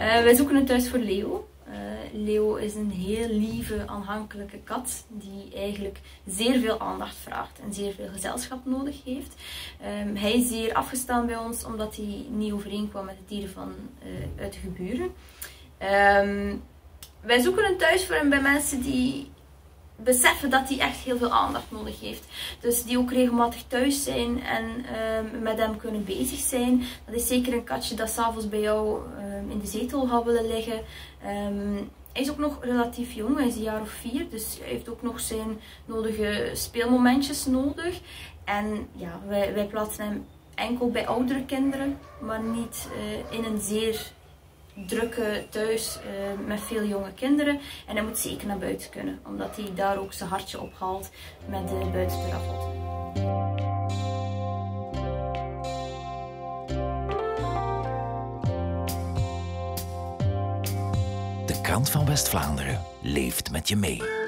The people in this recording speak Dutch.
Wij zoeken een thuis voor Leo. Leo is een heel lieve, aanhankelijke kat die eigenlijk zeer veel aandacht vraagt en zeer veel gezelschap nodig heeft. Hij is zeer afgestaan bij ons omdat hij niet overeenkwam met de dieren uit de geburen. Wij zoeken een thuis voor hem bij mensen die beseffen dat hij echt heel veel aandacht nodig heeft. Dus die ook regelmatig thuis zijn en met hem kunnen bezig zijn. Dat is zeker een katje dat 's avonds bij jou in de zetel gaat willen liggen. Hij is ook nog relatief jong, hij is een jaar of 4, dus hij heeft ook nog zijn nodige speelmomentjes nodig. En ja, wij plaatsen hem enkel bij oudere kinderen, maar niet in een zeer drukke thuis met veel jonge kinderen. En hij moet zeker naar buiten kunnen, omdat hij daar ook zijn hartje ophaalt met de buitenste ravotten. De Krant van West-Vlaanderen leeft met je mee.